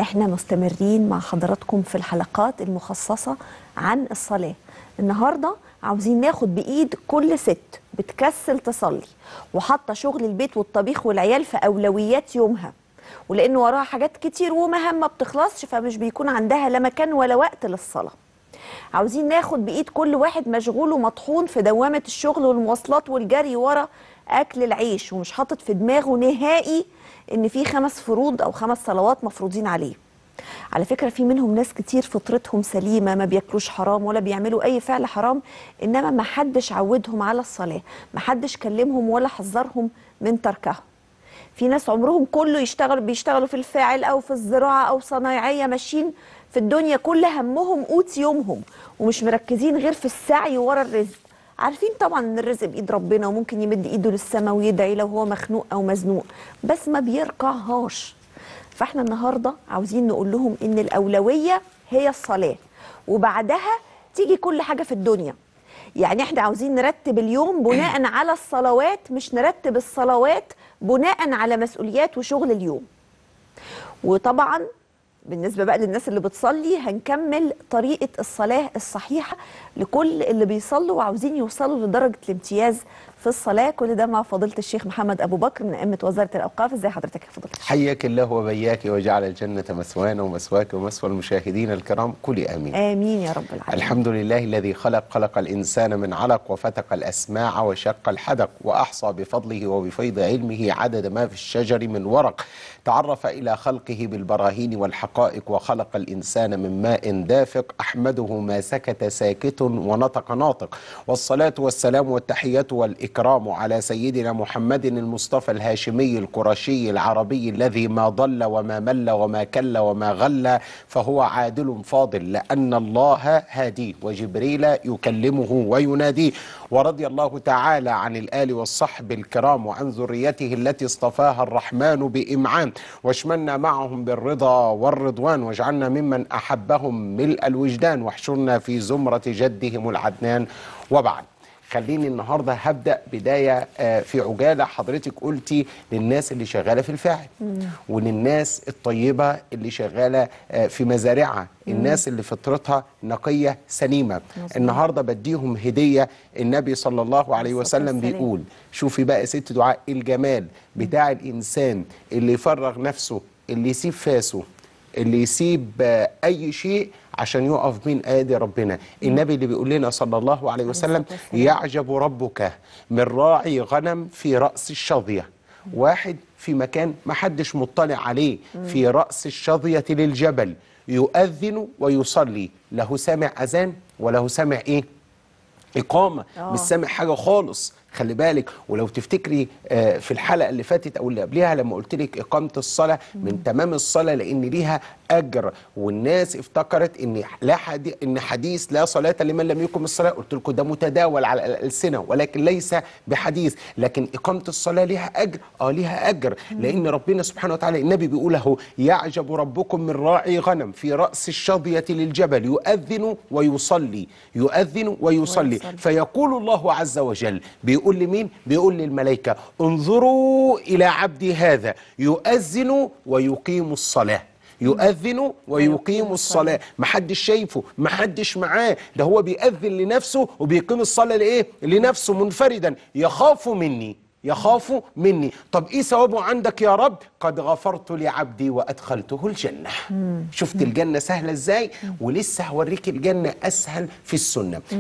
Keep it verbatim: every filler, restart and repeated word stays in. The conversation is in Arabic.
احنا مستمرين مع حضراتكم في الحلقات المخصصة عن الصلاة. النهاردة عاوزين ناخد بإيد كل ست بتكسل تصلي وحاطة شغل البيت والطبيخ والعيال في أولويات يومها، ولأن وراها حاجات كتير ومهام ما بتخلصش، فمش بيكون عندها لا مكان ولا وقت للصلاة. عاوزين ناخد بإيد كل واحد مشغول ومطحون في دوامة الشغل والمواصلات والجري ورا أكل العيش، ومش حاطط في دماغه نهائي إن في خمس فروض أو خمس صلوات مفروضين عليه. على فكرة في منهم ناس كتير فطرتهم سليمة، ما بياكلوش حرام ولا بيعملوا أي فعل حرام، إنما ما حدش عودهم على الصلاة، ما حدش كلمهم ولا حذرهم من تركها. في ناس عمرهم كله يشتغلوا بيشتغلوا في الفاعل أو في الزراعة أو صنايعية، ماشيين في الدنيا كل همهم قوت يومهم، ومش مركزين غير في السعي ورا الرزق. عارفين طبعا ان الرزق بايد ربنا، وممكن يمد ايده للسماء ويدعي لو هو مخنوق او مزنوق، بس ما بيركعهاش. فاحنا النهارده عاوزين نقول لهم ان الاولويه هي الصلاه، وبعدها تيجي كل حاجه في الدنيا. يعني احنا عاوزين نرتب اليوم بناء على الصلوات، مش نرتب الصلوات بناء على مسؤوليات وشغل اليوم. وطبعا بالنسبة بقى للناس اللي بتصلي هنكمل طريقة الصلاة الصحيحة لكل اللي بيصلوا وعاوزين يوصلوا لدرجة الامتياز في الصلاة. كل ده مع فضيلة الشيخ محمد أبو بكر من أئمة وزارة الأوقاف. ازي حضرتك يا فضيلة الشيخ؟ حياك الله وبياك وجعل الجنة مثوانا ومثواك ومثوى المشاهدين الكرام، كل آمين. آمين يا رب العالمين. الحمد لله الذي خلق خلق الإنسان من علق وفتق الأسماع وشق الحدق وأحصى بفضله وبفيض علمه عدد ما في الشجر من ورق، تعرف إلى خلقه بالبراهين والحقائق وخلق الإنسان من ماء دافق، أحمده ما سكت ساكت ونطق ناطق، والصلاة والسلام والتحيات والإكرام على سيدنا محمد المصطفى الهاشمي القرشي العربي الذي ما ضل وما مل وما كل وما غل، فهو عادل فاضل لأن الله هادي وجبريل يكلمه ويناديه. ورضي الله تعالى عن الآل والصحب الكرام وعن ذريته التي اصطفاها الرحمن بإمعان، واشملنا معهم بالرضا والرضوان، واجعلنا ممن أحبهم ملء الوجدان، واحشرنا في زمرة جدهم العدنان. وبعد، خليني النهارده هبدأ بداية في عجالة. حضرتك قلتي للناس اللي شغالة في الفاعل، وللناس الطيبة اللي شغالة في مزارعها، الناس اللي فطرتها نقية سليمة. مزمين. النهارده بديهم هدية. النبي صلى الله عليه وسلم بيقول، شوفي بقى ست دعاء الجمال بتاع الإنسان اللي يفرغ نفسه، اللي يسيب فاسه، اللي يسيب أي شيء عشان يقف بين ايدي ربنا. النبي اللي بيقول لنا صلى الله عليه وسلم، يعجب ربك من راعي غنم في رأس الشظية، واحد في مكان ما حدش مطلع عليه، في رأس الشظية للجبل، يؤذن ويصلي، له سامع أذان وله سامع إيه؟ إقامة. مش سامع حاجة خالص. خلي بالك. ولو تفتكري في الحلقة اللي فاتت أو اللي قبلها لما قلت لك إقامة الصلاة من تمام الصلاة لأن ليها أجر، والناس افتكرت إن لا حديث إن حديث لا صلاة لمن لم يقم الصلاة، قلت لكم ده متداول على الألسنة ولكن ليس بحديث. لكن إقامة الصلاة ليها أجر، آه ليها أجر، لأن ربنا سبحانه وتعالى النبي بيقول له، يعجب ربكم من راعي غنم في رأس الشظية للجبل، يؤذن ويصلي، يؤذن ويصلي، فيقول الله عز وجل، بيقول لمين؟ بيقول للملائكة، انظروا إلى عبدي هذا يؤذن ويقيم الصلاة، يؤذن ويقيم الصلاة. محدش شايفه، محدش معاه، ده هو بيأذن لنفسه وبيقيم الصلاة لإيه؟ لنفسه منفردا، يخاف مني، يخاف مني. طب ايه ثوابه عندك يا رب؟ قد غفرت لعبدي وادخلته الجنه. شفت الجنه سهله ازاي؟ ولسه هوريك الجنه اسهل في السنه.